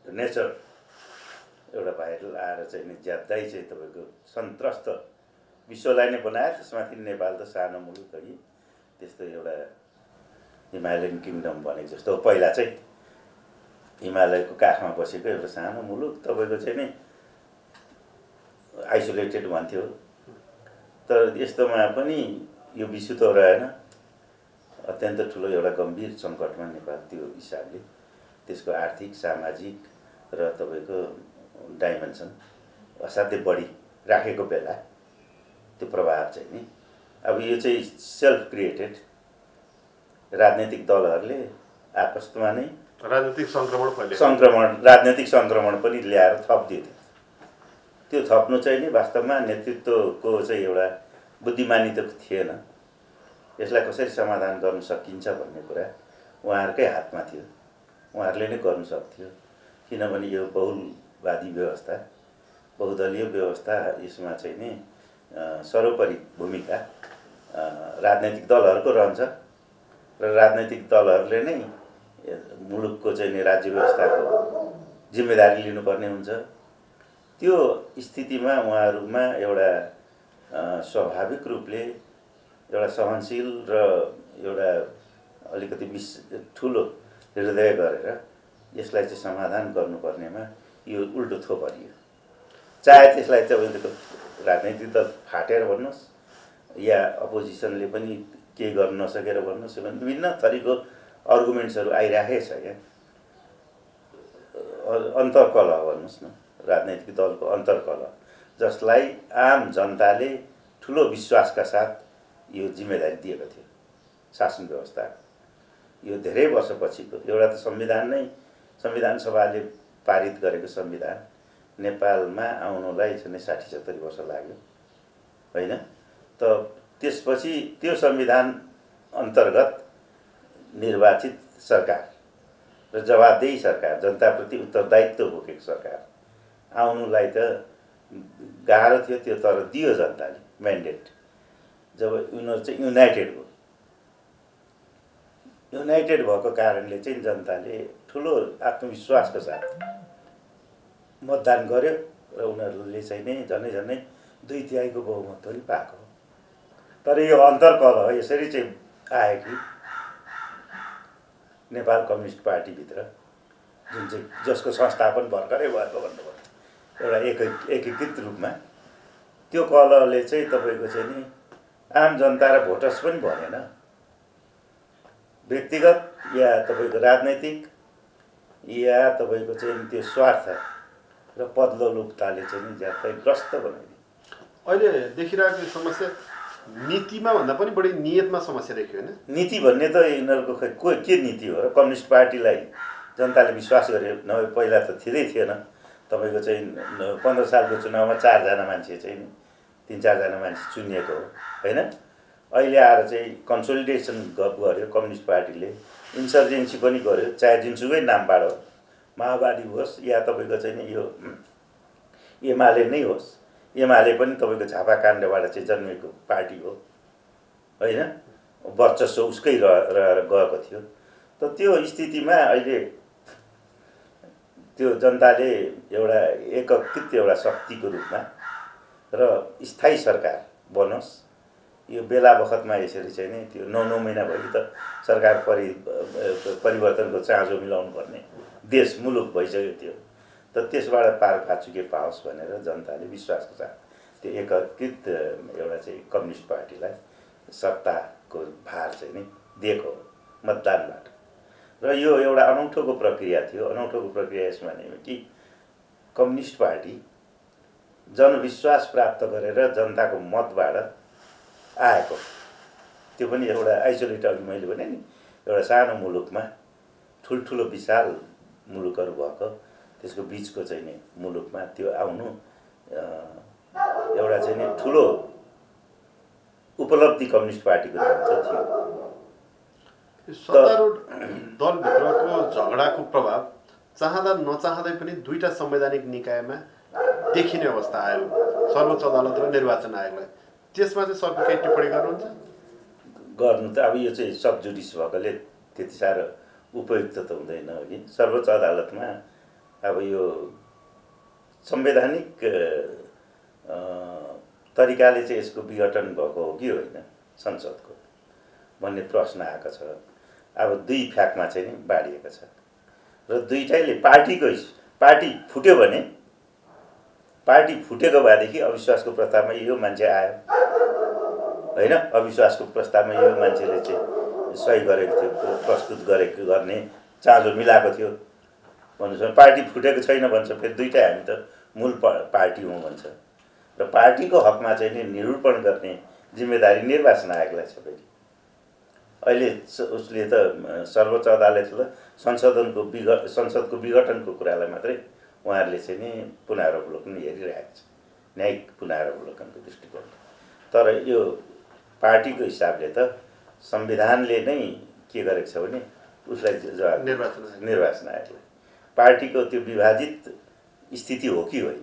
Nature एउटा viral आएर चाहिँ नि ज्यादै चाहिँ तपाईँको सन्त्रस्त विश्वलाई नै बनायो। त्यसमाथि नेपाल त सानो मुलुक हो कि त्यस्तो एउटा हिमालयन किङडम भनेको जस्तो पहिला चाहिँ हिमालयको काखमा बसेको एउटा सानो मुलुक तपाईँको चाहिँ नि आइसोलेटेड भन्थ्यो। तर यस्तोमा पनि यो विश्व त रहेन, अत्यन्त ठुलो एउटा गम्भीर सङ्कटमा नेपाल त्यो हिसाबले त्यसको आर्थिक सामाजिक र तपाईँको डाइमेन्सन असाध्यै बढी राखेको बेला त्यो प्रभाव चाहिँ नि अब यो चाहिँ सेल्फ क्रिएटेड राजनैतिक दलहरूले आपसमा नै राजनीतिक राजनैतिक सङ्क्रमण पनि ल्याएर थपिदियो। त्यो थप्नु चाहिँ नि वास्तवमा नेतृत्वको चाहिँ एउटा बुद्धिमानी त थिएन। यसलाई कसरी समाधान गर्न सकिन्छ भन्ने कुरा उहाँहरूकै हातमा थियो, उहाँहरूले नै गर्नु सक्थ्यो। किनभने यो बहुलवादी व्यवस्था बहुदलीय व्यवस्था यसमा चाहिँ नि सर्वोपरि भूमिका राजनैतिक दलहरूको रहन्छ र राजनैतिक दलहरूले नै मुलुकको चाहिँ नि राज्य व्यवस्थाको जिम्मेदारी लिनुपर्ने हुन्छ। त्यो स्थितिमा उहाँहरूमा एउटा स्वाभाविक रूपले एउटा सहनशील र एउटा अलिकति ठुलो हृदय गरेर यसलाई चाहिँ समाधान गर्नुपर्नेमा यो उल्टो थोपरियो। चाहे त्यसलाई तपाईँको राजनैतिक दल फाटेर भन्नुहोस् या अपोजिसनले पनि केही गर्न नसकेर भन्नुहोस्, विभिन्न थरीको अर्गुमेन्ट्सहरू आइराखेको छ। यहाँ अन्तर्कलह भन्नुहोस् न, राजनैतिक दलको अन्तर्कलह, जसलाई आम जनताले ठुलो विश्वासका साथ यो जिम्मेदारी दिएको थियो शासन व्यवस्था। यो धेरै वर्षपछिको एउटा त संविधान सभाले पारित गरेको संविधान नेपालमा आउनुलाई चाहिँ 60-70 वर्ष लाग्यो होइन। त त्यसपछि त्यो संविधान अन्तर्गत निर्वाचित सरकार र जवाबदेही सरकार, जनताप्रति उत्तरदायित्व बोकेको सरकार आउनुलाई त गाह्रो थियो। त्यो तर दियो जनताले म्यान्डेट। जब उनीहरू चाहिँ युनाइटेड भएको कारणले चाहिँ जनताले ठुलो आत्मविश्वासको साथ मतदान गर्यो र उनीहरूले चाहिँ नै झन्डै 2/3 बहुमत पनि पाएको। तर यो अन्तर्कलह यसरी चाहिँ आयो कि नेपाल कम्युनिस्ट पार्टीभित्र जुन चाहिँ जसको संस्थापन भर्खरै भएको भन्नुभयो एउटा एकीकृत रूपमा, त्यो कलहले चाहिँ तपाईँको चाहिँ नि आम जनता र भोटर्स पनि भनेन, व्यक्तिगत या तपाईँको राजनैतिक या तपाईँको चाहिँ त्यो स्वार्थ र पदलोलुपताले चाहिँ नि ज्यादै ग्रस्त बनाइदियो। अहिले देखिरहेको समस्या नीतिमा भन्दा पनि बढी नियतमा समस्या देखियो होइन। नीति भन्ने त यिनीहरूको खै के नीति हो र? कम्युनिस्ट पार्टीलाई जनताले विश्वास गरे नभए पहिला त थिएन। तपाईँको चाहिँ 15 सालको चुनावमा 4 जना मान्छे चाहिँ 3-4 जना मान्छे चुनिएको हो होइन। अहिले आएर चाहिँ कन्सोलिडेसन गर्यो कम्युनिस्ट पार्टीले, इन्सर्जेन्सी पनि गर्यो, चाहे जुनसुकै नामबाट हो, माओवादी होस् या तपाईँको चाहिँ नि यो एमाले नै होस्। एमाले पनि तपाईँको झापाकाण्डबाट चाहिँ जन्मेको पार्टी हो होइन, वर्चस्व उसकै रहेर गएको थियो। त त्यो स्थितिमा अहिले त्यो जनताले एउटा एकीकृत एउटा शक्तिको रूपमा र स्थायी सरकार बनोस्, यो बेला बखतमा यसरी चाहिँ नि त्यो 9 महिना भयो त सरकार परिवर्तनको चाँजो मिलाउनु पर्ने देश मुलुक भइसकेको थियो। त त्यसबाट पार फाचुके पाओस् भनेर जनताले विश्वासको साथ त्यो एकीकृत एउटा चाहिँ कम्युनिस्ट पार्टीलाई सत्ताको भार चाहिँ नि दिएको मतदानबाट। र यो एउटा अनौठोको प्रक्रिया थियो। अनौठोको प्रक्रिया यसमा नै कि कम्युनिस्ट पार्टी जनविश्वास प्राप्त गरेर जनताको मतबाट आएको, त्यो पनि एउटा आइसोलेट, अघि मैले भने नि एउटा सानो मुलुकमा ठुल्ठुलो विशाल मुलुकहरू भएको त्यसको बिचको चाहिँ नि मुलुकमा त्यो आउनु एउटा चाहिँ नि ठुलो उपलब्धि कम्युनिस्ट पार्टीको थियो। सत्तारूढ दलभित्रको झगडाको प्रभाव चाहँदा नचाहँदै पनि दुईटा संवैधानिक निकायमा देखिने अवस्था आयो, सर्वोच्च अदालत र निर्वाचन आयोगलाई। त्यसमा चाहिँ सरको केही टिप्पणी गर्नुहुन्छ? गर्नु त अब यो चाहिँ सब जुडिस भएकोले त्यति साह्रो उपयुक्त त हुँदैन हो कि। सर्वोच्च अदालतमा अब यो संवैधानिक तरिकाले चाहिँ यसको विघटन भएको हो कि होइन संसदको भन्ने प्रश्न आएको छ। अब दुई फ्याकमा चाहिँ नि बाँडिएको छ र दुईटैले पार्टी फुट्यो भने पार्टी फुटेको भएदेखि अविश्वासको प्रस्तावमा यो मान्छे आयो होइन, अविश्वासको प्रस्तावमा यो मान्छेले चाहिँ सही गरेको थियो, प्रस्तुत गर्ने चाँजो मिलाएको थियो भन्नुहोस्। पार्टी फुटेको छैन भन्छ, फेरि दुईटै हामी त मूल पार्टी हौँ भन्छ र पार्टीको हकमा चाहिँ नि निरूपण गर्ने जिम्मेदारी निर्वाचन आयोगलाई छ। फेरि अहिले उसले त सर्वोच्च अदालतले संसदको विघटनको कुरालाई मात्रै उहाँहरूले चाहिँ नि पुनरावलोकन हेरिरहेको छ, न्यायिक पुनरावलोकनको दृष्टिकोण। तर यो पार्टीको हिसाबले त संविधानले नै के गरेको छ भने उसलाई जवाब निर्वाचन आयोगलाई पार्टीको त्यो विभाजित स्थिति हो कि होइन।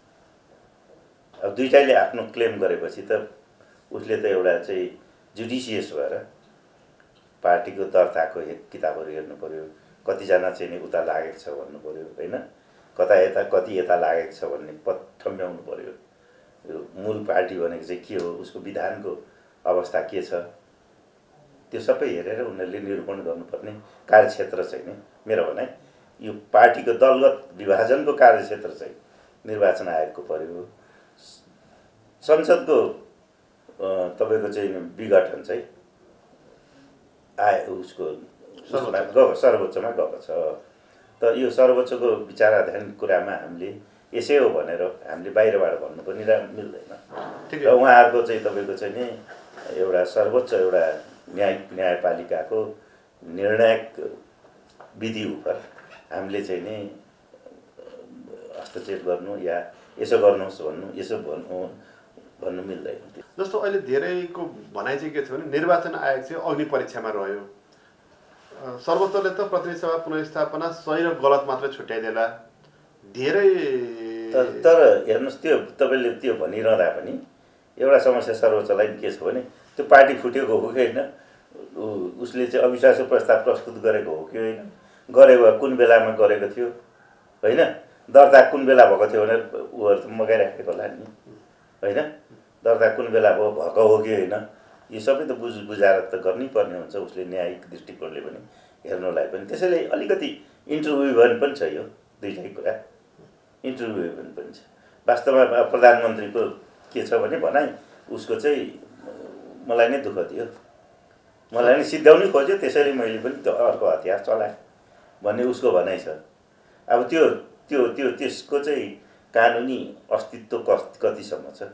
अब दुईटैले आफ्नो क्लेम गरेपछि त उसले त एउटा चाहिँ जुडिसियस भएर पार्टीको दर्ताको किताबहरू हेर्नु पर्यो, कतिजना चाहिँ नि उता लागेको छ भन्नु पर्यो होइन, कति यता लागेको छ भन्ने ठम्ब्याउनु पर्यो। यो मूल पार्टी भनेको चाहिँ के हो, उसको विधानको अवस्था के छ, त्यो सबै हेरेर उनीहरूले निरूपण गर्नुपर्ने कार्यक्षेत्र चाहिँ नि मेरो भनाइ यो पार्टीको दलगत विभाजनको कार्यक्षेत्र चाहिँ निर्वाचन आयोगको पर्यो। संसदको तपाईँको चाहिँ विघटन चाहिँ उसको सर्वोच्चमा गएको छ। त यो सर्वोच्चको विचाराधीन कुरामा हामीले यसै हो भनेर हामीले बाहिरबाट भन्नु पनि मिल्दैन र उहाँहरूको चाहिँ तपाईँको चाहिँ नि एउटा सर्वोच्च एउटा न्यायपालिकाको निर्णायक विधि उप हामीले चाहिँ नि हस्तक्षेप गर्नु या यसो गर्नुहोस् भन्नु मिल्दैन। जस्तो अहिले धेरैको भनाइ चाहिँ के छ भने निर्वाचन आयोग चाहिँ अग्नि परीक्षामा रह्यो, सर्वोच्चले त प्रतिनिधि सभा पुनर्स्थापना सही र गलत मात्रै छुट्याइदेला धेरै। तर हेर्नुहोस् त्यो तपाईँले त्यो भनिरहँदा पनि एउटा समस्या सर्वोच्चलाई के छ भने त्यो पार्टी फुटेको हो कि होइन, उसले चाहिँ अविश्वासको प्रस्ताव प्रस्तुत गरेको हो कि होइन, गरेको कुन बेलामा गरेको थियो होइन, दर्ता कुन बेला भएको थियो भनेर उहरू त मगाइराखेको होला नि होइन, दर्ता कुन बेला भएको हो कि होइन, यो सबै त बुझाएर त गर्नै पर्ने हुन्छ उसले न्यायिक दृष्टिकोणले पनि हेर्नुलाई पनि। त्यसैले अलिकति इन्टरभ्यू पनि छ, यो दुईटै कुरा इन्टरभ्यू पनि छ। वास्तवमा प्रधानमन्त्रीको के छ भने भनाइ उसको चाहिँ मलाई नै दुःख दियो, मलाई नै सिद्ध्याउनै खोज्यो, त्यसैले मैले पनि त्यो अर्को हतियार चलाएँ भन्ने उसको भनाइ छ। अब त्यसको चाहिँ कानुनी अस्तित्व कतिसम्म छ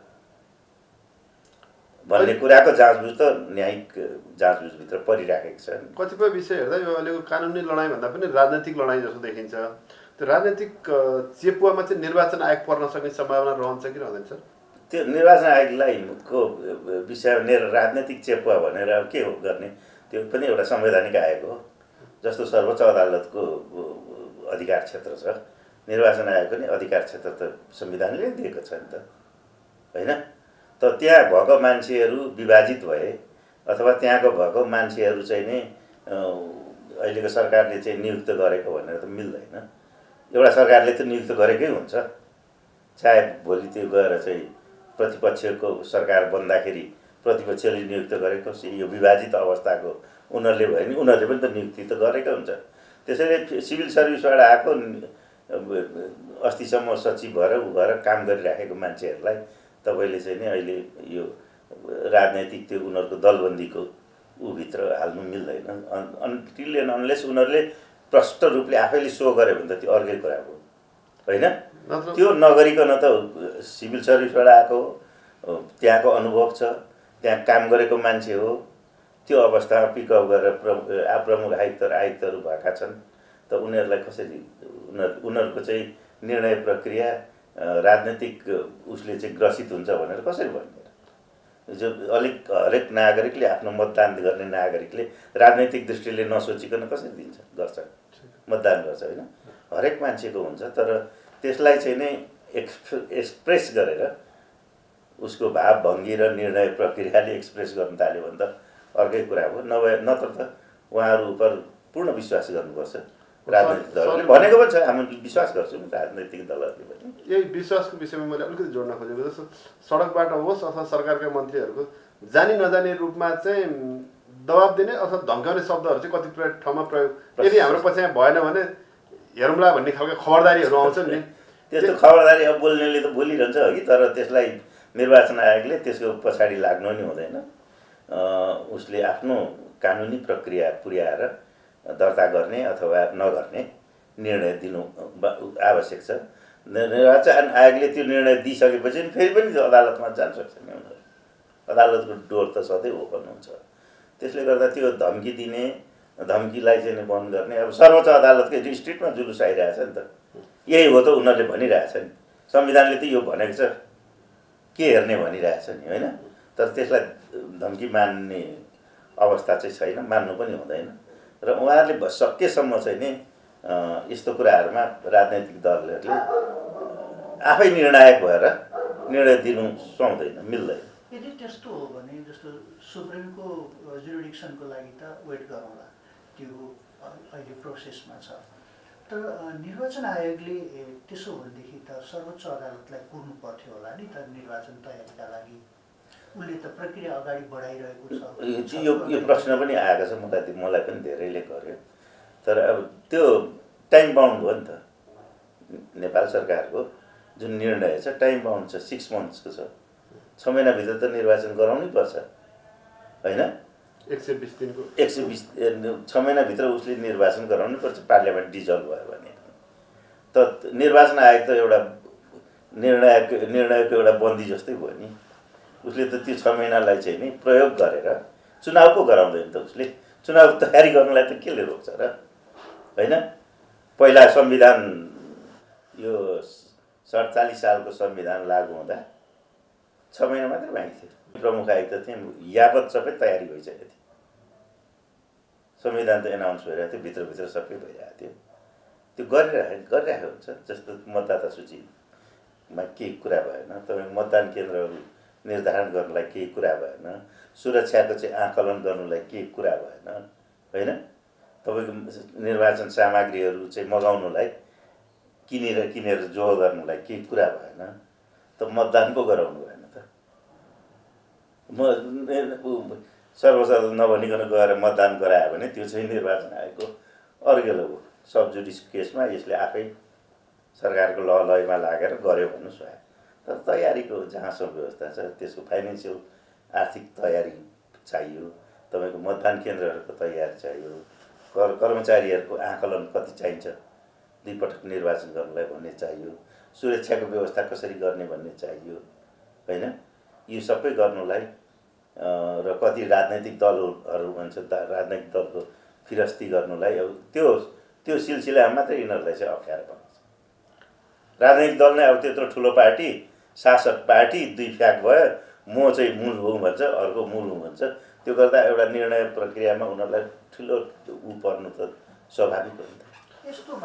भन्ने कुराको जाँचबुझ त न्यायिक जाँचबुझभित्र परिराखेको छ। कतिपय विषय हेर्दा यो अहिलेको कानुनी लडाइँभन्दा पनि राजनैतिक लडाइँ जस्तो देखिन्छ। त्यो राजनैतिक चेपुवामा चाहिँ निर्वाचन आयोग पर्न सक्ने सम्भावना रहन्छ कि रहँदैन सर? त्यो निर्वाचन आयोगलाई को विषय राजनैतिक चेपुवा भनेर अब के हो गर्ने, त्यो पनि एउटा संवैधानिक आयोग हो। जस्तो सर्वोच्च अदालतको अधिकार क्षेत्र छ, निर्वाचन आयोग पनि अधिकार क्षेत्र त संविधानले दिएको छ नि त होइन। त त्यहाँ भएको मान्छेहरू विभाजित भए अथवा त्यहाँको भएको मान्छेहरू चाहिँ नै अहिलेको सरकारले चाहिँ नियुक्त गरेको भनेर त मिल्दैन। एउटा सरकारले त नियुक्त गरेकै हुन्छ, चाहे भोलि त्यो गएर चाहिँ प्रतिपक्षको सरकार बन्दाखेरि प्रतिपक्षले नियुक्त गरेको यो विभाजित अवस्थाको उनीहरूले भयो नि उनीहरूले पनि त नियुक्ति त गरेकै हुन्छ। त्यसैले सिभिल सर्भिसबाट आएको अस्तिसम्म सचिव भएर भएर काम गरिराखेको मान्छेहरूलाई तपाईँले चाहिँ नि अहिले यो राजनैतिक त्यो उनीहरूको दलबन्दीको भित्र हाल्नु मिल्दैन। अनटिल एन्ड अनलेस उनीहरूले प्रष्ट रूपले आफैले सो गऱ्यो भने त त्यो अर्कै कुरा हो होइन। त्यो नगरिकन त सिभिल सर्भिसबाट आएको त्यहाँको अनुभव छ, त्यहाँ काम गरेको मान्छे हो, त्यो अवस्थामा पिकअप गरेर प्रमुख आयुक्तहरू भएका छन्। त उनीहरूलाई कसरी उनीहरूको चाहिँ निर्णय प्रक्रिया राजनैतिक उसले चाहिँ ग्रसित हुन्छ भनेर कसरी भन्ने? जो हरेक नागरिकले आफ्नो मतदान गर्ने नागरिकले राजनैतिक दृष्टिले नसोचिकन कसरी गर्छ मतदान गर्छ होइन, हरेक मान्छेको हुन्छ। तर त्यसलाई चाहिँ नै एक्सप्रेस गरेर उसको भाव भङ्गी र निर्णय प्रक्रियाले एक्सप्रेस गर्न थाल्यो भने त अर्कै कुरा हो। नत्र त उहाँहरू उप पूर्ण विश्वास गर्नुपर्छ राजनैतिक दलले भनेको पनि छ। हामी विश्वास गर्छौँ राजनैतिक दलहरूले पनि। यही विश्वासको विषयमा मैले अलिकति जोड्न खोजेको जस्तो सडकबाट होस् अथवा सरकारका मन्त्रीहरूको जानी नजाने रूपमा चाहिँ दबाब दिने अथवा धम्काउने शब्दहरू चाहिँ कतिपय ठाउँमा प्रयोग, यदि हाम्रो पछाडि भएन भने हेरौँला भन्ने खालको खबरदारीहरू आउँछन् नि। त्यस्तो खबरदारी अब बोल्नेले त बोलिरहन्छ हो कि, तर त्यसलाई निर्वाचन आयोगले त्यसको पछाडि लाग्नु नि हुँदैन। उसले आफ्नो कानुनी प्रक्रिया पुर्याएर दर्ता गर्ने अथवा नगर्ने निर्णय दिनु आवश्यक छ। निर्वाचन आयोगले त्यो निर्णय दिइसकेपछि फेरि पनि अदालतमा जान सक्छ नि उनीहरू। अदालतको डोर त सधैँ ओपन हुन्छ। त्यसले गर्दा त्यो धम्की दिने, धम्कीलाई चाहिँ बन्द गर्ने, अब सर्वोच्च अदालतकै स्ट्रिटमा जुलुस आइरहेछ नि त। यही हो त उनीहरूले भनिरहेछ नि, संविधानले त यो भनेको छ, के हेर्ने भनिरहेछ नि होइन। तर त्यसलाई धम्की मान्ने अवस्था चाहिँ छैन, मान्नु पनि हुँदैन। र उहाँहरूले सकेसम्म चाहिँ नि यस्तो कुराहरूमा राजनैतिक दलहरूले आफै निर्णायक भएर निर्णय दिनु सुहाउँदैन, मिल्दैन। यदि त्यस्तो हो भने जस्तो सुप्रिमको जुरिडिक्सनको लागि त वेट गरौँला, त्यो अहिले प्रोसेसमा छ। तर निर्वाचन आयोगले त्यसो भनेदेखि त सर्वोच्च अदालतलाई पुग्नु पर्थ्यो होला नि त निर्वाचन तयारीका लागि। उसले त प्रक्रिया अगाडि बढाइरहेको छ। यो प्रश्न पनि आएको छ, मलाई पनि धेरैले गर्यो। तर अब त्यो टाइम बाउन्ड हो नि त। नेपाल सरकारको जुन निर्णय छ टाइम बाउन्ड छ, 6 मन्थ्सको छ। 6 महिनाभित्र त निर्वाचन गराउनै पर्छ होइन। 120 दिनको 6 महिनाभित्र उसले निर्वाचन गराउनै पर्छ, पार्लियामेन्ट डिजल्भ भयो भने। त निर्वाचन आयोग त एउटा निर्णयको एउटा बन्दी जस्तै भयो नि। उसले त त्यो 6 महिनालाई चाहिँ नि प्रयोग गरेर चुनाव पो गराउँदैन त। उसले चुनाव तयारी गर्नलाई त केले रोक्छ र होइन। पहिला संविधान यो 47 सालको संविधान लागू हुँदा 6 महिना मात्रै बाँकी थियो। प्रमुख आयुक्त थिए, यावत सबै तयारी भइसकेको थियो। संविधान त एनाउन्स भइरहेको थियो, भित्रभित्र सबै भइरहेको थियो। त्यो गरिरहेको हुन्छ। जस्तो मतदाता सूचीमा केही कुरा भएन, तपाईँको मतदान केन्द्रहरू निर्धारण गर्नलाई केही कुरा भएन, सुरक्षाको चाहिँ आकलन गर्नलाई केही कुरा भएन होइन। तपाईँको निर्वाचन सामग्रीहरू चाहिँ मगाउनलाई किनेर जोड गर्नलाई केही कुरा भएन, त मतदान पो गराउनु भएन त। सर्वसाधारण नभनिकन गएर मतदान गरायो भने त्यो चाहिँ निर्वाचन आयोगको अर्गेलो हो। सब जुडिस केसमा यसले आफै सरकारको लयमा लागेर गर्यो भन्नु स्वायो। तर तयारीको जहाँसम्म व्यवस्था छ त्यसको फाइनेन्सियल आर्थिक तयारी चाहियो, तपाईँको मतदान केन्द्रहरूको तयारी चाहियो, कर्मचारीहरूको आकलन कति चाहिन्छ 2 पटक निर्वाचन गर्नलाई भन्ने चाहियो, सुरक्षाको व्यवस्था कसरी गर्ने भन्ने चाहियो होइन। यो सबै गर्नलाई र कति राजनैतिक दलहरू भन्छ राजनैतिक दलको फिरस्ती गर्नलाई अब त्यो सिलसिलामा मात्रै यिनीहरूलाई चाहिँ अप्ठ्यारो पर्छ। राजनैतिक दल नै अब त्यत्रो ठुलो पार्टी, शासक पार्टी 2 फ्याक भयो, म चाहिँ मूल हुँ भन्छ, अर्को मूल हुँ भन्छ। त्यो गर्दा एउटा निर्णय प्रक्रियामा उनीहरूलाई ठुलो पर्नु त स्वाभाविक हो नि त। यस्तोमा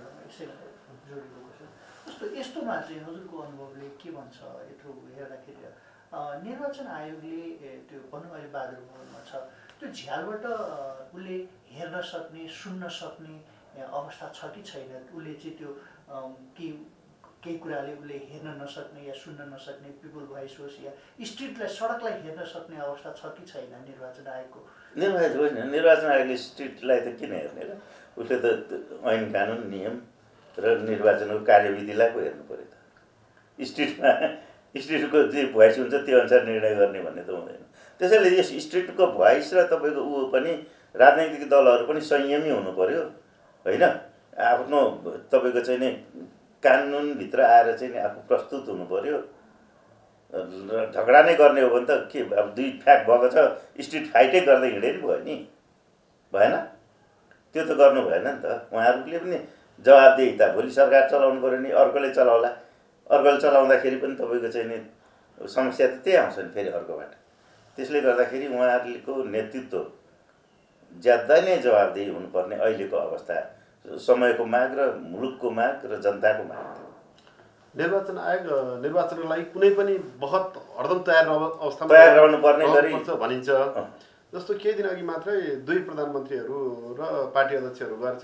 यस्तोमा चाहिँ हजुरको अनुभवले के भन्छ? यत्रो हेर्दाखेरि निर्वाचन आयोगले त्यो भनौँ अहिले बहादुर भवनमा छ, त्यो झ्यालबाट उसले हेर्न सक्ने, सुन्न सक्ने अवस्था छ कि छैन? उसले चाहिँ त्यो केही कुराले उसले हेर्न नसक्ने या सुन्न नसक्ने, पिपल भोइस होस् या स्ट्रिटलाई, सडकलाई हेर्न सक्ने अवस्था छ कि छैन निर्वाचन आयोगको? निर्वाचन आयोगले स्ट्रिटलाई त किन हेर्ने र? उसले त ऐन कानुन नियम र निर्वाचनको कार्यविधिलाई पो हेर्नु पऱ्यो त। स्ट्रिटको जे भोइस हुन्छ त्यो अनुसार निर्णय गर्ने भन्ने त हुँदैन। त्यसैले यस स्ट्रिटको भोइस र तपाईँको पनि राजनैतिक दलहरू पनि संयमी हुनु पऱ्यो होइन। आफ्नो तपाईँको चाहिँ नि कानुनभित्र आएर चाहिँ नि आफू प्रस्तुत हुनु पऱ्यो। झगडा नै गर्ने हो भने त के अब 2 फ्याक भएको छ, स्ट्रिट फाइटै गर्दै हिँडे नि भयो नि, भएन? त्यो त गर्नु भएन नि त। उहाँहरूले पनि जवाबदेही त भोलि सरकार चलाउनु पऱ्यो नि, अर्कोले चलाउला। अर्कोले चलाउँदाखेरि पनि तपाईँको चाहिँ नि समस्या त त्यही आउँछ नि फेरि अर्कोबाट। त्यसले गर्दाखेरि उहाँहरूको नेतृत्व ज्यादा नै जवाबदेही हुनुपर्ने अहिलेको अवस्था, समयको माग र मुलुकको माग र जनताको माग थियो। निर्वाचन आयोग निर्वाचनको लागि कुनै पनि बहुत हरदम तयार रहनुपर्ने गरी भनिन्छ। जस्तो केही दिन अघि मात्रै 2 प्रधानमन्त्रीहरू र पार्टी अध्यक्षहरू गएर चाहिँ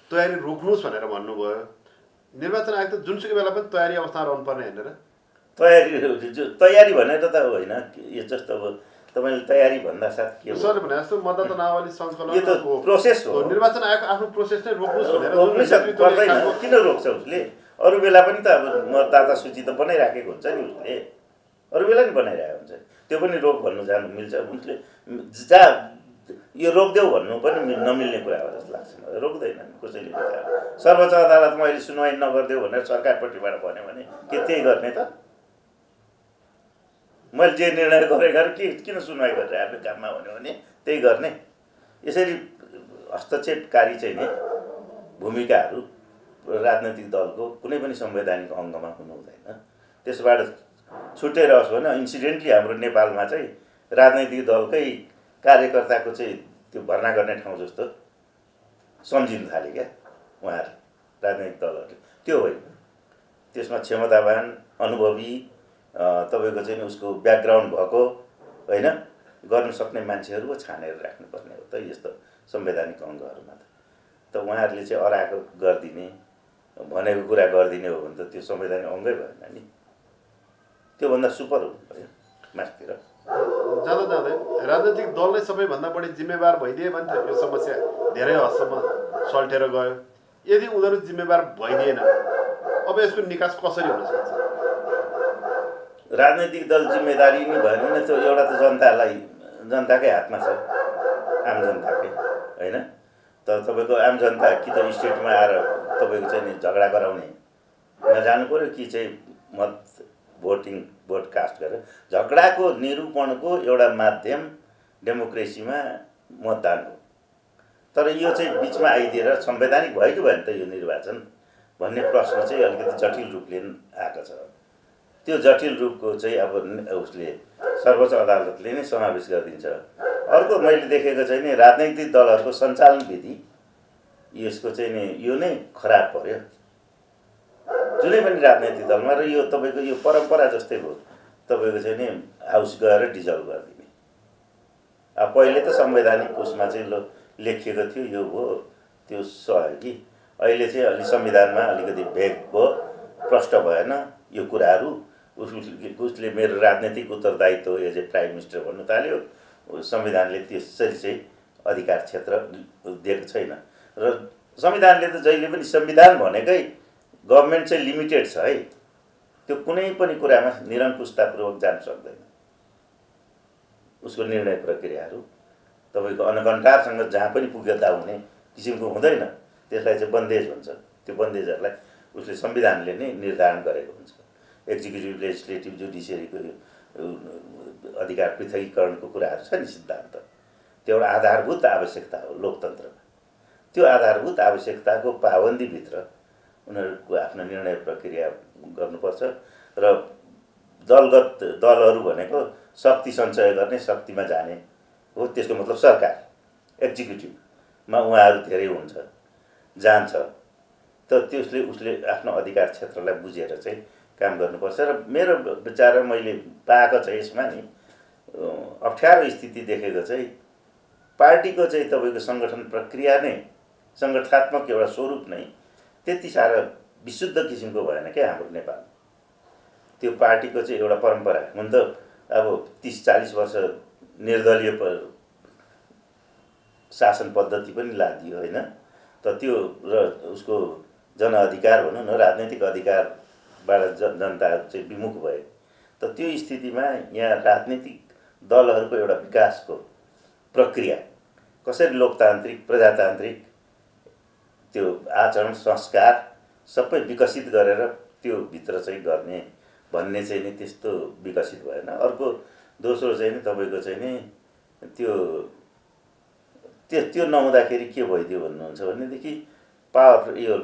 तयारी रोक्नुहोस् भनेर भन्नुभयो। निर्वाचन आयोग त जुनसुकै बेला पनि तयारी अवस्थामा रहनुपर्ने होइन र? तयारी भनेर त होइन, यो जस्तो अब तपाईँले तयारी भन्दा साथ के हो? सरले भने जस्तो मतदाता नावली सङ्कलन यो त प्रोसेस हो। निर्वाचन आयोगको आफ्नो प्रोसेस नै रोक्नुहोस् भनेर पर्दैन, किन रोक्छ उसले? अरू बेला पनि त अब मतदाता सूची त बनाइराखेको हुन्छ नि उसले, अरू बेला नि बनाइरहेको हुन्छ। त्यो पनि रोक भन्नु जानु मिल्छ? उसले जहाँ यो रोकिदेऊ भन्नु पनि नमिल्ने कुरा हो जस्तो लाग्छ मलाई। रोक्दैन नि कसैले। सर्वोच्च अदालतमा अहिले सुनवाई नगरिदेऊ भनेर सरकारपट्टिबाट भन्यो भने के त्यही गर्ने त? मैले जे निर्णय गरेँ किन सुनवाई गरिरहेको काममा भन्यो भने त्यही गर्ने। यसरी हस्तक्षेपकारी चाहिँ नि भूमिकाहरू राजनैतिक दलको कुनै पनि संवैधानिक अङ्गमा हुनु हुँदैन। त्यसबाट छुट्टै रहोस् भने इन्सिडेन्टली हाम्रो नेपालमा चाहिँ राजनैतिक दलकै कार्यकर्ताको चाहिँ त्यो भर्ना गर्ने ठाउँ जस्तो सम्झिन थाले क्या उहाँहरू राजनैतिक दलहरूले। त्यो होइन, त्यसमा क्षमतावान अनुभवी तपाईँको चाहिँ उसको ब्याकग्राउन्ड भएको होइन गर्न सक्ने मान्छेहरू पो छानेर राख्नुपर्ने हो त यस्तो संवैधानिक अङ्गहरूमा त उहाँहरूले चाहिँ अराएको गरिदिने भनेको कुरा गरिदिने हो भने त त्यो संवैधानिक अङ्गै भएन नि। त्योभन्दा सुपर हुनु पऱ्यो माथितिर। जाँदा जाँदै राजनैतिक दल नै सबैभन्दा बढी जिम्मेवार भइदिए भने त यो समस्या धेरै हदसम्म सल्टेर गयो। यदि उनीहरू जिम्मेवार भइदिएन अब यसको निकास कसरी हुन सक्छ? राजनैतिक दल जिम्मेदारी नै भएन भने त्यो एउटा त जनताकै हातमा छ, आम जनताकै होइन। त तपाईँको आम जनता कि त स्टेटमा आएर तपाईँको चाहिँ नि झगडा गराउने नजानु पऱ्यो कि चाहिँ भोट कास्ट गरेर झगडाको निरूपणको एउटा माध्यम डेमोक्रेसीमा मतदान हो। तर यो चाहिँ बिचमा आइदिएर संवैधानिक भयो कि भएन त यो निर्वाचन भन्ने प्रश्न चाहिँ अलिकति जटिल रूपले आएको छ। त्यो जटिल रूपको चाहिँ अब उसले सर्वोच्च अदालतले नै समावेश गरिदिन्छ। अर्को मैले देखेको चाहिँ नि राजनैतिक दलहरूको सञ्चालन विधि यसको चाहिँ नि यो नै खराब पर्यो जुनै पनि राजनैतिक दलमा। र यो तपाईँको यो परम्परा जस्तै हो तपाईँको चाहिँ नि हाउस गएर डिजल्भ गरिदिने। अब पहिले त संवैधानिक उसमा चाहिँ लेखिएको थियो यो हो त्यो सहयोगी। अहिले चाहिँ अलि संविधानमा अलिकति भेग भयो, प्रष्ट भएन यो कुराहरू। उसले मेरो राजनैतिक उत्तरदायित्व एज ए प्राइम मिनिस्टर भन्नु थाल्यो। संविधानले त्यसरी चाहिँ अधिकार क्षेत्र दिएको छैन। र संविधानले त जहिले पनि संविधान भनेकै गभर्मेन्ट चाहिँ लिमिटेड छ है, त्यो कुनै पनि कुरामा निरङ्कुशतापूर्वक जान सक्दैन। उसको निर्णय प्रक्रियाहरू तपाईँको अनकन्टारसँग जहाँ पनि पुग्यता हुने किसिमको हुँदैन। त्यसलाई चाहिँ बन्देज भन्छ। त्यो बन्देजहरूलाई उसले संविधानले नै निर्धारण गरेको हुन्छ। एक्जिक्युटिभ लेजिस्लेटिभ जुडिसियरीको अधिकार पृथकीकरणको कुराहरू छ नि सिद्धान्त, त्यो एउटा आधारभूत आवश्यकता हो लोकतन्त्रमा। त्यो आधारभूत आवश्यकताको पाबन्दीभित्र उनीहरूको आफ्नो निर्णय प्रक्रिया गर्नुपर्छ। र दलगत दलहरू भनेको शक्ति सञ्चय गर्ने, शक्तिमा जाने हो। त्यसको मतलब सरकार एक्जिक्युटिभमा उहाँहरू धेरै हुन्छ, जान्छ। त त्यसले उसले आफ्नो अधिकार क्षेत्रलाई बुझेर चाहिँ काम गर्नुपर्छ। र मेरो विचार मैले पाएको चाहिँ यसमा नि अप्ठ्यारो स्थिति देखेको चाहिँ पार्टीको चाहिँ तपाईँको सङ्गठन प्रक्रिया नै सङ्गठनात्मक एउटा स्वरूप नै त्यति साह्रो विशुद्ध किसिमको भएन क्या हाम्रो नेपाल। त्यो पार्टीको चाहिँ एउटा परम्परा हुन त अब 30-40 वर्ष निर्दलीय शासन पद्धति पनि लादियो होइन। त त्यो र उसको जनअधिकार भनौँ न राजनैतिक अधिकारबाट जनताहरू चाहिँ विमुख भए। त त्यो स्थितिमा यहाँ राजनीतिक दलहरूको एउटा विकासको प्रक्रिया कसरी लोकतान्त्रिक प्रजातान्त्रिक त्यो आचरण संस्कार सबै विकसित गरेर त्यो भित्र चाहिँ गर्ने भन्ने चाहिँ नि त्यस्तो विकसित भएन। अर्को दोस्रो चाहिँ नि तपाईँको चाहिँ नि त्यो नहुँदाखेरि के भइदियो भन्नुहुन्छ भनेदेखि पावर यो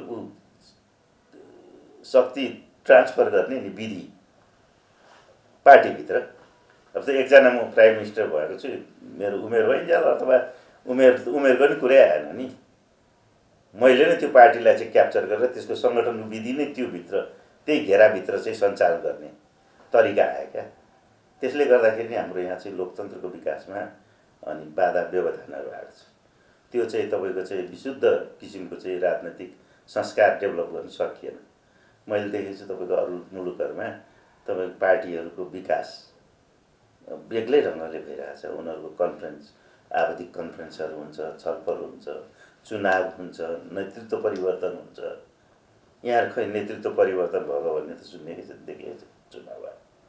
शक्ति ट्रान्सफर गर्ने नि विधि पार्टीभित्र। अब त एकजना म प्राइम मिनिस्टर भएको छु, मेरो उमेर भइन्जेल अथवा उमेरको नि कुरै आएन नि। मैले नै त्यो पार्टीलाई चाहिँ क्याप्चर गरेर त्यसको सङ्गठनको विधि नै त्योभित्र त्यही घेराभित्र चाहिँ सञ्चालन गर्ने तरिका आयो क्या। त्यसले गर्दाखेरि नै हाम्रो यहाँ चाहिँ लोकतन्त्रको विकासमा अनि बाधा व्यवधानहरू आएको छ। त्यो चाहिँ तपाईँको चाहिँ विशुद्ध किसिमको चाहिँ राजनैतिक संस्कार डेभलप गर्न सकिएन। मैले देखेको छु तपाईँको अरू मुलुकहरूमा तपाईँको पार्टीहरूको विकास बेग्लै ढङ्गले भइरहेछ। उनीहरूको कन्फरेन्स, आवधिक कन्फरेन्सहरू हुन्छ, छलफल हुन्छ, चुनाव हुन्छ, नेतृत्व परिवर्तन हुन्छ। यहाँ खै नेतृत्व परिवर्तन भएको भन्ने त सुन्नेकै छ, देखेको छ चुनाव।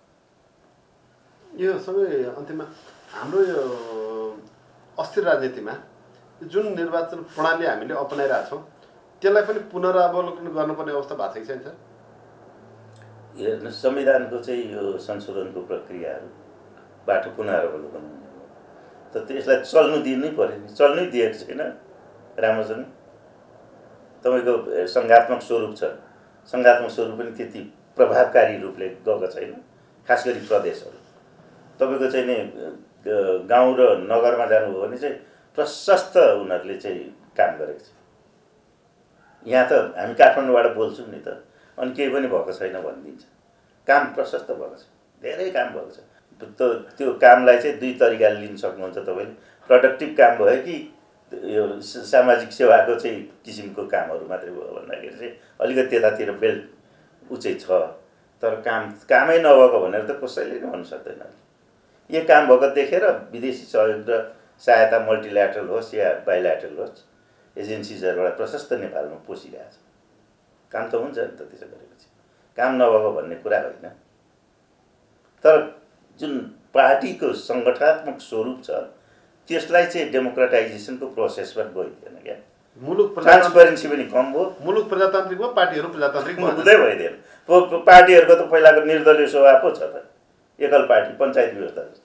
यो सबै अन्त्यमा हाम्रो यो अस्थिर राजनीतिमा जुन निर्वाचन प्रणाली हामीले अपनाइरहेछौँ त्यसलाई पनि पुनरावलोकन गर्नुपर्ने अवस्था भएको छ कि छैन सर? हेर्नु, संविधानको चाहिँ यो संशोधनको प्रक्रियाहरूबाट पुनरावलोकन हुने हो। त त्यसलाई चल्नु दिनै पऱ्यो नि, चल्नै दिएको छैन राम्रोसँग। तपाईँको सङ्घात्मक स्वरूप छ, सङ्घात्मक स्वरूप पनि त्यति प्रभावकारी रूपले गएको छैन। खास गरी प्रदेशहरू तपाईँको चाहिँ नि गाउँ र नगरमा जानुभयो भने चाहिँ प्रशस्त उनीहरूले चाहिँ काम गरेको छ। यहाँ त हामी काठमाडौँबाट बोल्छौँ नि त, अनि केही पनि भएको छैन भनिदिन्छ। काम प्रशस्त भएको छ, धेरै काम भएको छ। त्यो कामलाई चाहिँ दुई तरिकाले लिन सक्नुहुन्छ तपाईँले। प्रोडक्टिभ काम भयो कि यो सामाजिक सेवाको चाहिँ किसिमको कामहरू मात्रै भयो भन्दाखेरि चाहिँ अलिकति त्यतातिर बेल्ट उचै छ। तर कामै नभएको भनेर त कसैले नै भन्नु सक्दैन। यो काम भएको देखेर विदेशी सहयोग र सहायता मल्टिल्याटरल होस् या बाइल्याटरल होस्, एजेन्सिजहरूबाट प्रशस्त नेपालमा पसिरहेछ। काम त हुन्छ नि त त्यसो गरेपछि, काम नभएको भन्ने कुरा होइन। तर जुन पार्टीको सङ्गठनात्मक स्वरूप छ त्यसलाई चाहिँ डेमोक्रेटाइजेसनको प्रोसेसमा गइदिएन क्या। मुलुक ट्रान्सपेरेन्सी पनि कम भयो। मुलुक प्रजातान्त्रिक भयो, पार्टीहरू प्रजातान्त्रिक हुँदै भइदिएन। पार्टीहरूको त पहिलाको निर्दलीय स्वभाव पो छ त, एकल पार्टी, पञ्चायत व्यवस्था जस्तो।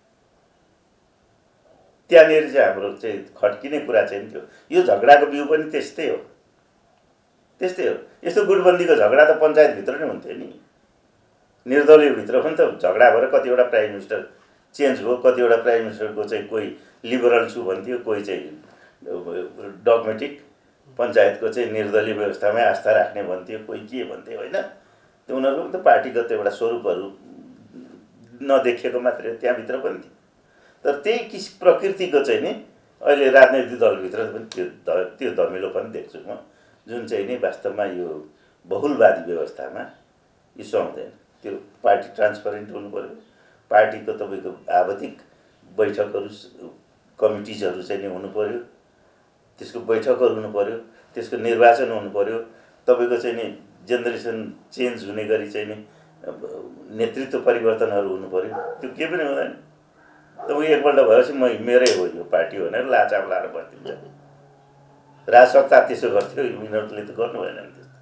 त्यहाँनिर चाहिँ हाम्रो चाहिँ खड्किने कुरा चाहिँ थियो। यो झगडाको बिउ पनि त्यस्तै हो, त्यस्तै हो। यस्तो गुटबन्दीको झगडा त पञ्चायतभित्र नै हुन्थ्यो नि। निर्दलीयभित्र पनि त झगडा भएर कतिवटा प्राइम मिनिस्टर चेन्ज भयो, कतिवटा प्राइम मिनिस्टरको चाहिँ कोही लिबरल छु भन्थ्यो, कोही चाहिँ डगमेटिक, पञ्चायतको चाहिँ निर्दलीय व्यवस्थामै आस्था राख्ने भन्थ्यो, कोही के भन्थ्यो होइन। त्यो उनीहरूको पनि त पार्टीगत एउटा स्वरूपहरू नदेखिएको मात्रै हो, त्यहाँभित्र पनि थियो। तर त्यही प्रकृतिको चाहिँ नि अहिले राजनैतिक दलभित्र पनि त्यो धमिलो पनि देख्छु म, जुन चाहिँ नि वास्तवमा यो बहुलवादी व्यवस्थामा यो सुहाउँदैन। त्यो पार्टी ट्रान्सपरेन्ट हुनु पऱ्यो, पार्टीको तपाईँको आवधिक बैठकहरू, कमिटिजहरू चाहिँ नि हुनु पऱ्यो, त्यसको बैठकहरू हुनु पऱ्यो, त्यसको निर्वाचन हुनु पऱ्यो, तपाईँको चाहिँ नि जेनेरेसन चेन्ज हुने गरी चाहिँ नि नेतृत्व परिवर्तनहरू हुनु पऱ्यो। त्यो केही पनि हुँदैन। तपाईँ एकपल्ट भएपछि मेरै हो यो पार्टी भनेर लाचाप लाएर बस्दिन्छ। राजसत्ता त्यसो गर्थ्यो, यिनीहरूले त गर्नु भएन नि।